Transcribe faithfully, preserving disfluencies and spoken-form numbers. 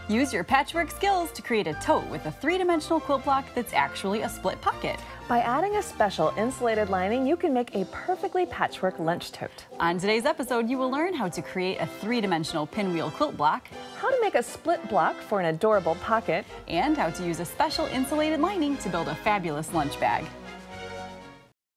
Use your patchwork skills to create a tote with a three-dimensional quilt block that's actually a split pocket. By adding a special insulated lining, you can make a perfectly patchwork lunch tote. On today's episode, you will learn how to create a three-dimensional pinwheel quilt block, how to make a split block for an adorable pocket, and how to use a special insulated lining to build a fabulous lunch bag.